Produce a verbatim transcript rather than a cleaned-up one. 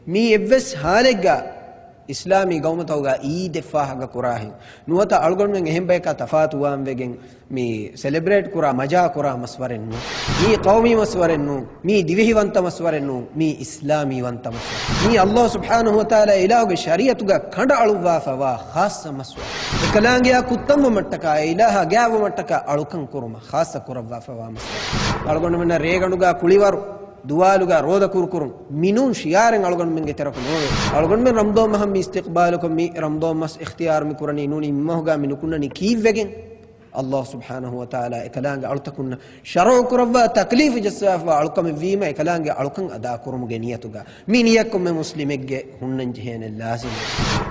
مي إبس هالجا إسلامي قوم توجا إيد فاهجا كراهن نوتا ألقون من هم بيكا تفات وام بيجن مي سيلبريت كرا مجا كرا مسورن نو مي قومي مسورن نو مي ديوه وانت مسورن نو مي إسلامي وانت مسور مي الله سبحانه وتعالى إله الشريعة توجا خند ألوا فوا خاص مسور إكلانجيا كتم متكا إله جاو متكا ألوكن كرما خاص كروا فوا مسور ألقون من ريغانوجا كليوارو دوالوغا رودا كوركورم مينون شيارن ألغون من جتركم ألغون من رمضان مهم استقبالكم مي رمضان مس اختيار مكورني نوني مهجا من كنا نكيف وجن الله سبحانه وتعالى إكلانج ألتكون شرع كربا تكليف جساف وألكم فيما إكلانج ألكن أدا كرم جنيتوغا مين يكم مسلمك هنن جهين اللازم